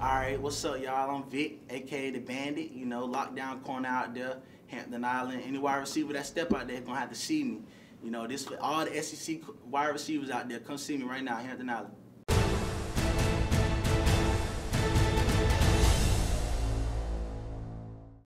Alright, what's up, y'all? I'm Vic, aka the Bandit, you know, lockdown corner out there, Hampton Island. Any wide receiver that step out there is gonna have to see me. You know, this for all the SEC wide receivers out there, come see me right now, Hampton Island.